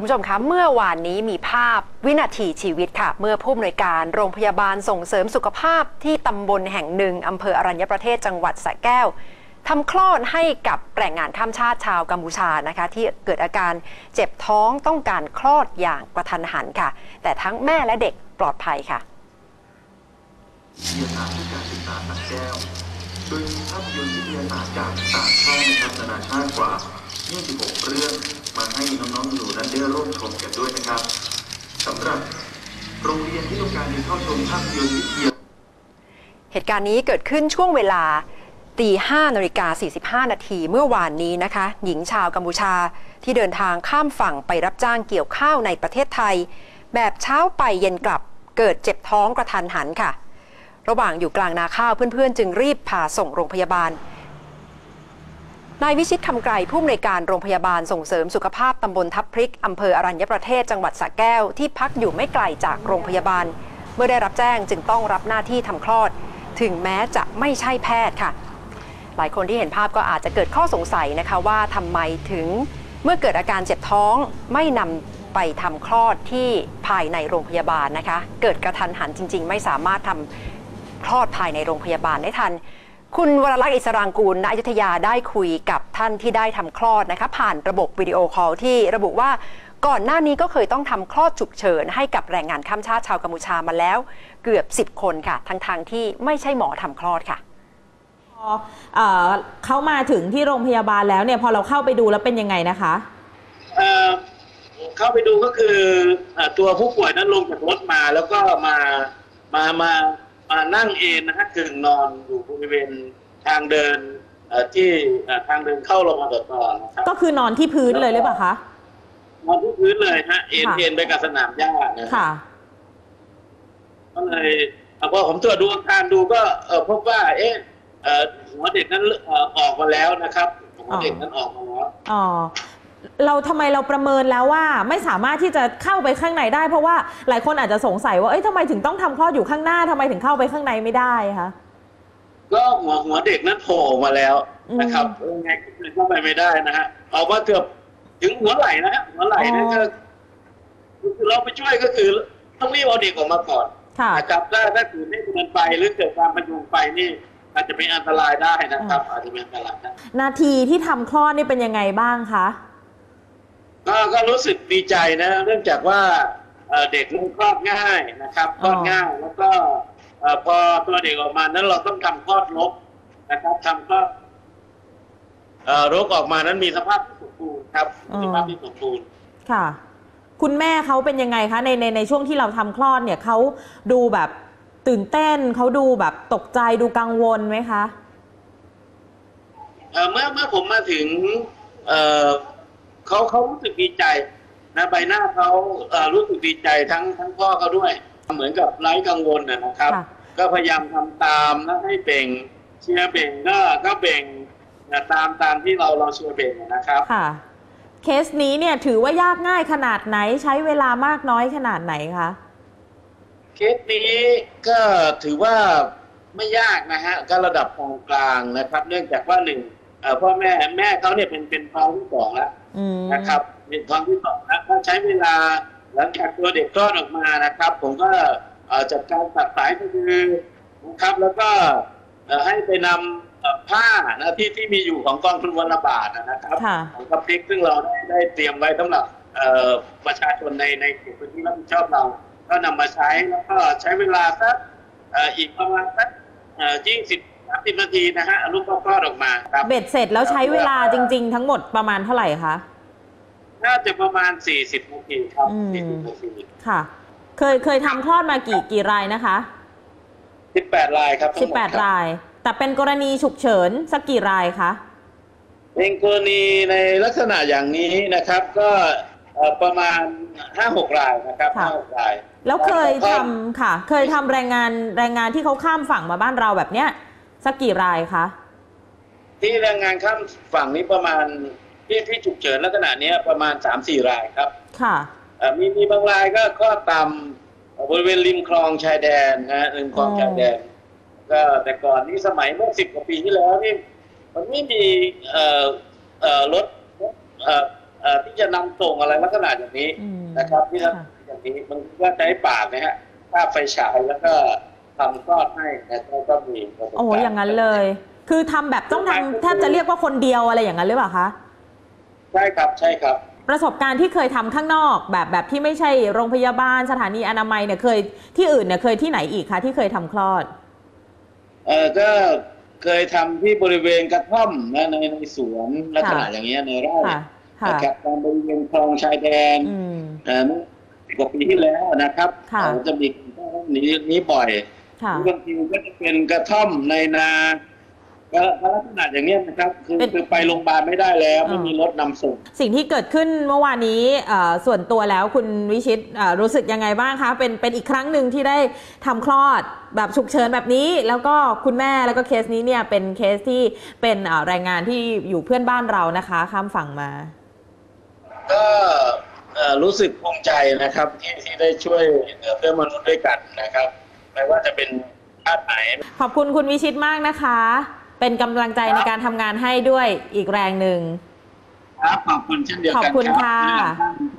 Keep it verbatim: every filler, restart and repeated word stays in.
คุณผู้ชมคะเมื่อวานนี้มีภาพวินาทีชีวิตค่ะเมื่อผู้อำนวยการโรงพยาบาลส่งเสริมสุขภาพที่ตำบลแห่งหนึ่งอำเภออรัญญประเทศจังหวัดสระแก้วทำคลอดให้กับแรงงานข้ามชาติชาวกัมพูชานะคะที่เกิดอาการเจ็บท้องต้องการคลอดอย่างกระทันหันค่ะแต่ทั้งแม่และเด็กปลอดภัยค่ะเรียนอาชีพการศึกษาสระแก้วโดยมีภาพยนตร์วิทยาศาสตร์จากต่างช่องนานาชาติกว่ายี่สิบหกเรื่องมาให้น้องๆหนูนั้นได้ร่วมชมกันด้วยนะครับสำหรับโรงเรียนที่ต้องการจะเข้าชมภาพยนตร์วิทยาเหตุการณ์นี้เกิดขึ้นช่วงเวลาตีห้านาฬิกาสี่สิบห้านาทีเมื่อวานนี้นะคะหญิงชาวกัมพูชาที่เดินทางข้ามฝั่งไปรับจ้างเกี่ยวข้าวในประเทศไทยแบบเช้าไปเย็นกลับเกิดเจ็บท้องกระทันหันค่ะระหว่างอยู่กลางนาข้าวเพื่อนๆจึงรีบพาส่งโรงพยาบาลนายวิชิตคำไกรผู้อำนวยการโรงพยาบาลส่งเสริมสุขภาพตำบลทับพริกอำเภออรัญญประเทศจังหวัดสระแก้วที่พักอยู่ไม่ไกลจากโรงพยาบาลเมื่อได้รับแจ้งจึงต้องรับหน้าที่ทำคลอดถึงแม้จะไม่ใช่แพทย์ค่ะหลายคนที่เห็นภาพก็อาจจะเกิดข้อสงสัยนะคะว่าทำไมถึงเมื่อเกิดอาการเจ็บท้องไม่นำไปทำคลอดที่ภายในโรงพยาบาลนะคะเกิดกระทันหันจริงๆไม่สามารถทำคลอดภายในโรงพยาบาลได้ทันคุณวรลักษณ์อิสรางกูลณอยุธยาได้คุยกับท่านที่ได้ทำคลอดนะคะผ่านระบบวิดีโอคอลที่ระบุว่าก่อนหน้านี้ก็เคยต้องทำคลอดฉุกเฉินให้กับแรงงานข้ามชาติชาวกัมพูชามาแล้วเกือบสิบคนค่ะทั้งๆ ท, ที่ไม่ใช่หมอทำคลอดค่ะพอเอ่อเขามาถึงที่โรงพยาบาลแล้วเนี่ยพอเราเข้าไปดูแล้วเป็นยังไงนะคะเอ่อเข้าไปดูก็คือตัวผู้ป่วยนั้นลงจากรถมาแล้วก็มามามามานั่งเอนนะฮะกึ่งนอนอยู่บริเวณทางเดินที่ทางเดินเข้าโรงพยาบาลต่อนะครับก็คือนอนที่พื้นเลยหรือเปล่าคะนอนที่พื้นเลยฮะเอนเอนไปกับสนามหญ้านะค่ะก็เลยพอผมตรวจดูอาการดูก็พบว่าเอ๊ะหัวเด็กนั้นออกมาแล้วนะครับหัวเด็กนั้นออกมาแล้วอ๋อเราทำไมเราประเมินแล้วว่าไม่สามารถที่จะเข้าไปข้างในได้เพราะว่าหลายคนอาจจะสงสัยว่าเอ้ยทำไมถึงต้องทำคลอดอยู่ข้างหน้าทำไมถึงเข้าไปข้างในไม่ได้คะก็หัวหัวเด็กนั้นโผล่มาแล้วนะครับยังไงก็เข้าไปไม่ได้นะฮะออกมาเกือบถึงหัวไหล่นะฮะหัวไหล่นั่นก็เราไปช่วยก็คือต้องรีบเอาเด็กออกมาก่อนนะครับถ้าถ้าถือไม่เดินไปหรือเกิดการพยุงไปนี่อาจจะเป็นอันตรายได้นะครับอาจจะเป็นอันตรายได้นาทีที่ทำคลอดนี่เป็นยังไงบ้างคะก็ก็รู้สึกดีใจนะเนื่องจากว่าเด็กคลอดง่ายนะครับคลอดง่ายแล้วก็พอตัวเด็กออกมานั้นเราต้องทำคลอดรกนะครับทำคลอดรกออกมานั้นมีสภาพที่สมบูรณ์ครับสภาพที่สมบูรณ์ค่ะคุณแม่เขาเป็นยังไงคะในในในช่วงที่เราทำคลอดเนี่ยเขาดูแบบตื่นเต้นเขาดูแบบตกใจดูกังวลไหมคะเเมื่อเมื่อผมมาถึงเเขาเขารู้สึกดีใจนะใบหน้าเขาเอ่อรู้สึกดีใจทั้งทั้งพ่อเขาด้วยเหมือนกับไร้กังวลนะครับก็พยายามทำตามแล้วให้เบ่งเชียร์เบ่งก็ก็เบ่งตามตามที่เราเราเชียร์เบ่งนะครับค่ะเคสนี้เนี่ยถือว่ายากง่ายขนาดไหนใช้เวลามากน้อยขนาดไหนคะเคสนี้ก็ถือว่าไม่ยากนะฮะก็ระดับกลางๆนะครับเนื่องจากว่าหนึ่งพ่อแม่แม่เขาเนี่ยเป็นเป็นท้องที่สองแล้วนะครับเป็นท้องที่สองแล้วก็ใช้เวลาหลังจากตัวเด็กคลอดออกมานะครับผมก็จัดการตัดสายสะดือนะครับแล้วก็ให้ไปนำผ้านะที่ที่มีอยู่ของกองทุนวันละบาทนะครับของทับพริกซึ่งเราได้ได้เตรียมไว้สำหรับประชาชนในในเขตพื้นที่รับผิดชอบเราก็นำมาใช้แล้วก็ใช้เวลาสักอีกประมาณสักยี่สิบสามสิบนาทีนะฮะลูกก็คลอดออกมาครับเบ็ดเสร็จแล้วใช้เวลาจริงๆทั้งหมดประมาณเท่าไหร่คะน่าจะประมาณสี่สิบนาทีครับสี่สิบนาทีค่ะเคยเคยทำคลอดมากี่กี่รายนะคะสิบแปดรายครับสิบแปดรายแต่เป็นกรณีฉุกเฉินสักกี่รายคะเป็นกรณีในลักษณะอย่างนี้นะครับก็ประมาณห้าหกรายนะครับห้าหกรายแล้วเคยทำค่ะเคยทำแรงงานแรงงานที่เขาข้ามฝั่งมาบ้านเราแบบเนี้ยสักกี่รายคะที่แรงงานข้ามฝั่งนี้ประมาณที่ที่ฉุกเฉินลักษณะนี้ประมาณสามสี่รายครับค่ะมีมีบางรายก็ก็ตามบริเวณริมคลองชายแดนนะริมคลองชายแดนก็แต่ก่อนนี้สมัยเมื่อสิบกว่าปีที่แล้วนี่มันไม่มีเอ่อเอ่อรถเอ่อเอ่อที่จะนำส่งอะไรลักษณะอย่างนี้นะครับที่จะอย่างนี้มันก็ใช้ปากนะฮะถ้าไฟฉายแล้วก็ทำคลอดให้แล้วก็มีโอ้อย่างนั้นเลยคือทำแบบต้องทำแทบจะเรียกว่าคนเดียวอะไรอย่างนั้นหรือเปล่าคะใช่ครับใช่ครับประสบการณ์ที่เคยทำข้างนอกแบบแบบที่ไม่ใช่โรงพยาบาลสถานีอนามัยเนี่ยเคยที่อื่นเนี่ยเคยที่ไหนอีกคะที่เคยทำคลอดเออก็เคยทำที่บริเวณกระท่อมนะในในสวนลักษณะอย่างเงี้ยในไร่นะครับตามบริเวณคลองชายแดนเอ่อสิบกว่าปีที่แล้วนะครับเราจะมีนี้นี้บ่อยบางทีก็จะเป็นกระท่อมในนาก็ลักษณะอย่างนี้นะครับคือคือไปโรงพยาบาลไม่ได้แล้วไม่มีรถนำส่งสิ่งที่เกิดขึ้นเมื่อวานนี้ส่วนตัวแล้วคุณวิชิตรู้สึกยังไงบ้างคะเป็นเป็นอีกครั้งหนึ่งที่ได้ทำคลอดแบบฉุกเฉินแบบนี้แล้วก็คุณแม่แล้วก็เคสนี้เนี่ยเป็นเคสที่เป็นแรงงานที่อยู่เพื่อนบ้านเรานะคะข้ามฝั่งมาก็รู้สึกภูมิใจนะครับที่ที่ได้ช่วยเพื่อนมนุษย์ด้วยกันนะครับไม่ว่าจะเป็นชาติไหนขอบคุณคุณวิชิตมากนะคะเป็นกำลังใจในการทำงานให้ด้วยอีกแรงหนึ่งครับขอบคุณเช่นเดียวกันขอบคุณค่ะ